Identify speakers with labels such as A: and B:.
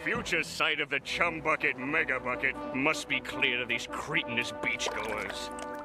A: future site of the Chum Bucket Mega Bucket must be cleared of these cretinous beachgoers.